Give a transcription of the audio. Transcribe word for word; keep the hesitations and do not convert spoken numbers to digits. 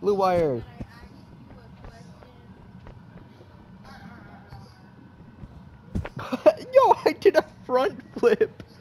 Blue wire. Yo, I did a front flip.